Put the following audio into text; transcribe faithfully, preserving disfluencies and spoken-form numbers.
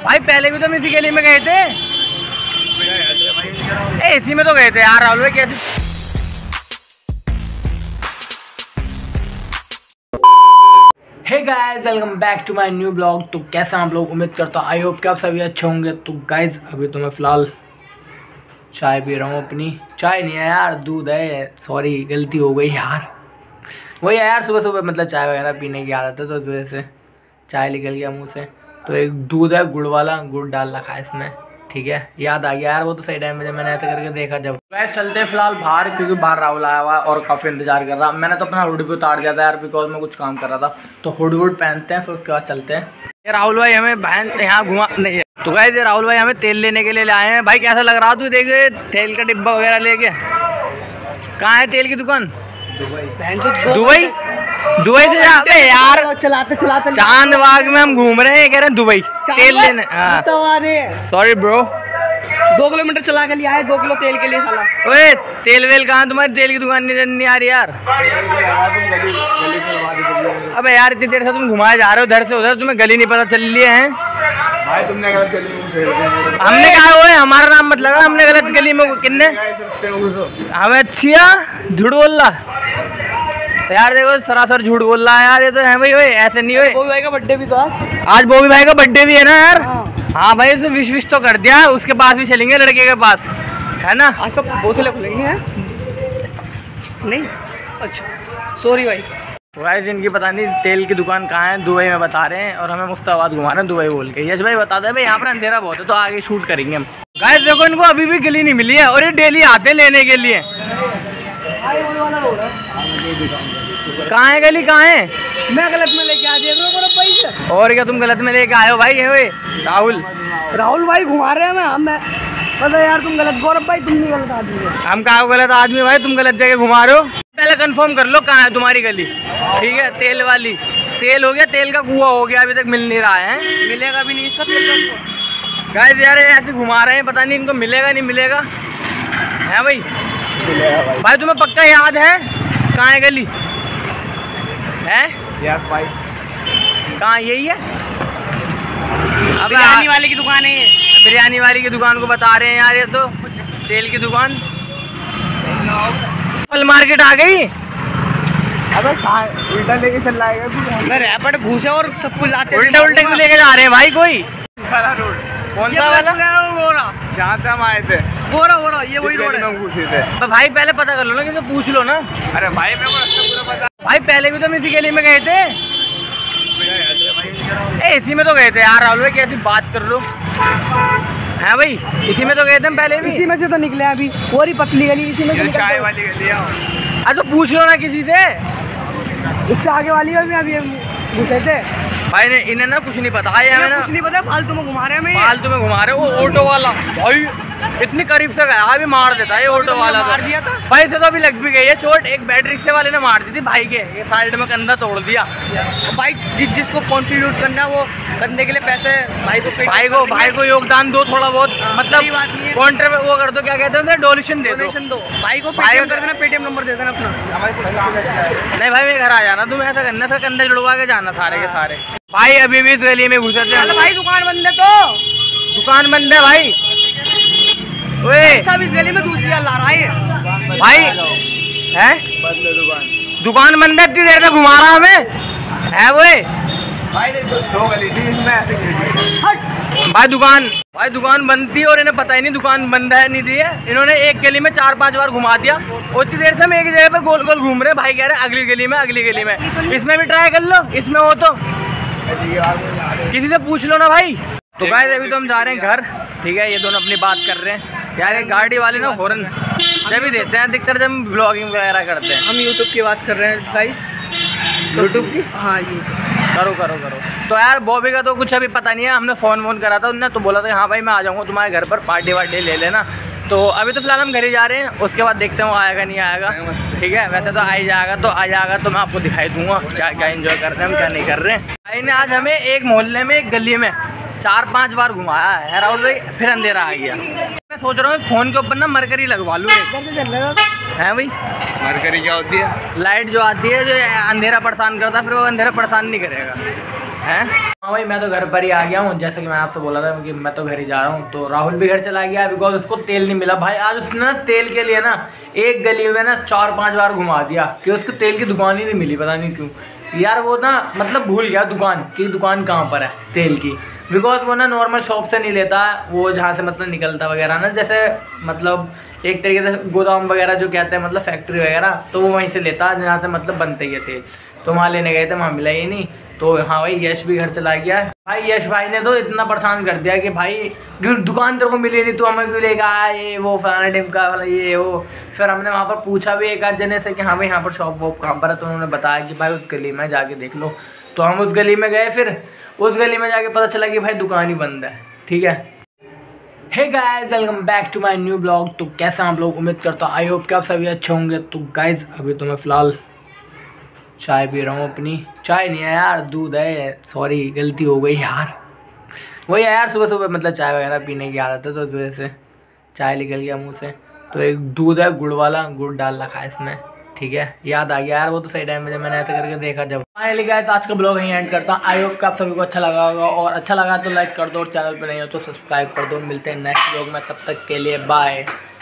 भाई पहले भी तो हम इसी गली में गए थे। ए, इसी में तो गए थे यार राहुल भाई। कैसे hey guys, welcome back to my new blog. तो कैसे आप लोग, उम्मीद करता हूँ आई होप कि आप सभी अच्छे होंगे। तो गाइस अभी तो मैं फ़िलहाल चाय पी रहा हूँ। अपनी चाय नहीं है यार, दूध है। सॉरी, गलती हो गई यार। वही है यार, सुबह सुबह मतलब चाय वगैरह पीने की आदत है तो उस वजह से चाय निकल गया मुँह से। तो एक दूध है गुड़ वाला, गुड़ डाल रखा है इसमें। ठीक है, याद आ गया यार वो तो सही टाइम में जब मैंने ऐसे करके देखा। जब गैस चलते हैं फिलहाल बाहर, क्योंकि बाहर राहुल आया हुआ और काफ़ी इंतजार कर रहा। मैंने तो अपना हुड भी उतार दिया था यार, बिकॉज मैं कुछ काम कर रहा था। तो हुड वुड पहनते हैं, फिर उसके बाद चलते हैं। ये राहुल भाई हमें बहन यहाँ घुमा नहीं है। तो गाइस ये राहुल भाई हमें तेल लेने के लिए आए हैं। भाई कैसा लग रहा तू, देखे तेल का डिब्बा वगैरह लेके। कहाँ है तेल की दुकान? दुबई। दुबई से जाते हैं यार, चलाते चलाते चांद बाग में हम घूम रहे हैं, कह रहे हैं दुबई तेल लेने। सॉरी ब्रो, दो किलोमीटर चला के लिया है, दो किलो तेल के लिए साला। ओए तेल वेल कहाँ, तुम्हारी तेल की दुकान नहीं, नहीं आ रही यार। अबे यार इतनी देर से तुम घुमाए जा रहे हो उधर से उधर, तुम्हें गली नहीं पता चल लिए हैं भाई। तुमने गलत गली में, हमने कहा हुआ है हमारा नाम मत लगा, हमने गलत गली में किन्ने हमें अच्छिया झूठ बोल रहा यार। देखो सरासर झूठ बोल रहा है यार, ये तो है भाई। ओए ऐसे नहीं हुए। बॉबी भाई का बर्थडे भी तो आज आज बॉबी भाई का बर्थडे भी है ना यार। हाँ, हाँ भाई, उसे विश विश तो कर दिया। उसके पास भी चलेंगे, लड़के के पास, है ना। आज तो बोतलें खुलेंगे हैं नहीं। अच्छा सॉरी भाई। गाइस इनकी पता नहीं तेल की दुकान कहाँ है, दुबई में बता रहे हैं और हमें मुस्ताबाद घुमा रहे हैं दुबई बोल के। यश भाई बता दे भाई यहाँ पर अंधेरा बहुत है तो आगे शूट करेंगे हम। गाइस देखो इनको अभी भी गली नहीं मिली है और ये डेली आते हैं लेने के लिए। कहाँ है गली, कहाँ है? मैं गलत में लेके आ दिया पैसे। और क्या तुम गलत में लेके आए हो भाई? ये राहुल राहुल भाई घुमा रहे हैं। मैं हम पता यार तुम गलत, गौरव भाई तुम नहीं गलत आदमी हो। हम कहा गलत आदमी भाई, तुम गलत जगह घुमा रहे हो। पहले कंफर्म कर लो कहाँ है तुम्हारी गली। ठीक है, तेल वाली। तेल हो गया, तेल का कुआं हो गया, अभी तक मिल नहीं रहा है। मिलेगा भी नहीं इसका तेल। गाइस यार ऐसे घुमा रहे हैं, पता नहीं इनको मिलेगा नहीं मिलेगा है भाई। भाई तुम्हें पक्का याद है कहाँ है गली है? भाई कहाँ, यही है? बिरयानी वाले की दुकान है ये। बिरयानी वाली की दुकान को बता रहे हैं यार, ये तो तेल की दुकान। फल मार्केट आ गई। अबे उल्टा लेके चल रहा है, रैपट घुसे और सब कुछ लाते। उल्टे उल्टे क्यों लेके जा रहे हैं भाई? कोई रोड कौन सा वाला? जहाँ से हम आए थे वो रहा वो रहा, ये वही रोड है। पूछे थे तो भाई पहले पता कर लो ना, कि तो पूछ लो ना। अरे भाई मेरे को रास्ता पूरा पता। भाई पहले भी तो हम इसी गली में गए थे। ए, इसी में तो गए थे यार राहुल भाई। कैसी बात कर लो है भाई, इसी में तो गए थे हम पहले भी। इसी में से तो निकले अभी, और ही पतली गली इसी में से चाय वाली गली। अरे तो पूछ लो ना किसी से। इससे आगे वाली में अभी घुसे थे भाई ने इन्हें ना कुछ नहीं पता है, हमें ना कुछ नहीं पता। फालतू में घुमा रहे हैं। मैं फालतू में घुमा रहे। वो ऑटो वाला भाई इतनी करीब से गया, अभी मार देता है ये ऑटो वाला। मार दिया था भाई से तो अभी लग भी गई है चोट। एक बैटरी रिक्शे वाले ने मार दी थी भाई के, ये साइड में कंधा तोड़ दिया। भाई जिस जिसको कंट्रीब्यूट करना है वो करने के लिए पैसे भाई को भाई को भाई को योगदान दो थोड़ा बहुत। मतलब बात नहीं है, कॉन्ट्रे वो कर दो, क्या कहते हैं, डोनेशन दे दो। डोनेशन दो भाई को, पेटीएम कर देना, पेटीएम नंबर दे देना अपना। नहीं भाई मैं घर आ जाना, तुम ऐसा करना था, कंधे जुड़वा के जाना सारे के सारे। भाई अभी भी इस गली में घुसे थे भाई। दुकान बंद है तो दुकान बंद है भाई। ओए सब इस गली में दूसरी ला रहा है भाई है दुकान दुकान बंद है, इतनी देर से घुमा रहा हमें है वो भाई। दो गली थी इसमें। भाई दुकान भाई दुकान बंद थी और इन्हें पता ही नहीं दुकान बंद है नहीं दी है। इन्होंने एक गली में चार पांच बार घुमा दिया और इतनी देर से हम एक जगह पे गोल गोल घूम रहे। भाई कह रहे अगली गली में, अगली गली में। इसमें भी ट्राई कर लो, इसमें हो तो किसी से पूछ लो ना भाई। तो गाइस अभी तो हम जा रहे हैं घर। ठीक है, ये दोनों अपनी बात कर रहे हैं यार। एक गाड़ी वाले ना हॉर्न जब भी देते हैं, अधिकतर जब हम ब्लॉगिंग वगैरह करते हैं। हम यूट्यूब की बात कर रहे हैं गाइस। यूट्यूब की? हाँ यूट्यूब करो करो करो। तो यार बॉबी का तो कुछ अभी पता नहीं है। हमने फ़ोन वोन करा था, उन्होंने तो बोला था हाँ भाई मैं आ जाऊँगा तुम्हारे घर पर, पार्टी वार्टी ले लेना। तो अभी तो फिलहाल हम घर ही जा रहे हैं, उसके बाद देखते हैं वो आएगा नहीं आएगा। ठीक है, वैसे तो आ ही जाएगा, तो आ जाएगा तो मैं आपको दिखाई दूंगा क्या क्या एंजॉय कर रहे हैं हम, क्या नहीं कर रहे हैं। भाई ने आज हमें एक मोहल्ले में, एक गली में चार पांच बार घुमाया है राहुल भाई, फिर अंधेरा आ गया। मैं सोच रहा हूँ इस फोन के ऊपर ना मरकरी लगवा लूँ है भाई। मरकरी क्या होती है? लाइट जो आती है, जो अंधेरा परेशान करता है, फिर वो अंधेरा परेशान नहीं करेगा। हैं? हाँ भाई मैं तो घर पर ही आ गया हूँ, जैसा कि मैं आपसे बोला था कि मैं तो घर ही जा रहा हूँ। तो राहुल भी घर चला गया बिकॉज उसको तेल नहीं मिला भाई। आज उसने ना तेल के लिए ना एक गली में ना चार पांच बार घुमा दिया कि उसको तेल की दुकान ही नहीं मिली, पता नहीं क्यों यार। वो ना मतलब भूल गया दुकान की दुकान कहाँ पर है तेल की, बिकॉज वो ना नॉर्मल शॉप से नहीं लेता, वो जहाँ से मतलब निकलता वगैरह ना, जैसे मतलब एक तरीके से गोदाम वगैरह जो कहते हैं मतलब फैक्ट्री वगैरह, तो वो वहीं से लेता है जहाँ से मतलब बनते ही है तेल। तो वहाँ लेने गए थे, वहाँ मिला ही नहीं। तो हाँ भाई यश भी घर चला गया है भाई। यश भाई ने तो इतना परेशान कर दिया कि भाई दुकान तेरे को मिली नहीं, तू हमें क्यों लेगा, ये वो फलाना टिमका वाला ये वो। फिर हमने वहाँ पर पूछा भी एक आध जने से कि हाँ भाई यहाँ पर शॉप वॉप कहाँ पर है, तो उन्होंने बताया कि भाई उस गली में जाके देख लो। तो हम उस गली में गए, फिर उस गली में जाके पता चला कि भाई दुकान ही बंद है। ठीक है, hey guys welcome back to my new blog. तो कैसे आप लोग, उम्मीद करता हूँ आई होप कि आप सभी अच्छे होंगे। तो गाइस अभी तो मैं फ़िलहाल चाय पी रहा हूँ अपनी। चाय नहीं है यार, दूध है, सॉरी गलती हो गई यार। वही है यार, सुबह सुबह मतलब चाय वगैरह पीने की आदत है तो इस वजह से चाय निकल गया मुंह से। तो एक दूध है गुड़ वाला, गुड़ डाल रखा है इसमें। ठीक है, याद आ गया यार वो तो सही टाइम में जब मैंने ऐसे करके देखा। जब फाइनली गाइस आज का ब्लॉग यहीं एंड करता हूँ। आई होप कि आप सभी को अच्छा लगा होगा, और अच्छा लगा तो लाइक कर दो, और चैनल पर नहीं हो तो सब्सक्राइब कर दो। मिलते हैं नेक्स्ट ब्लॉग में, तब तक के लिए बाय।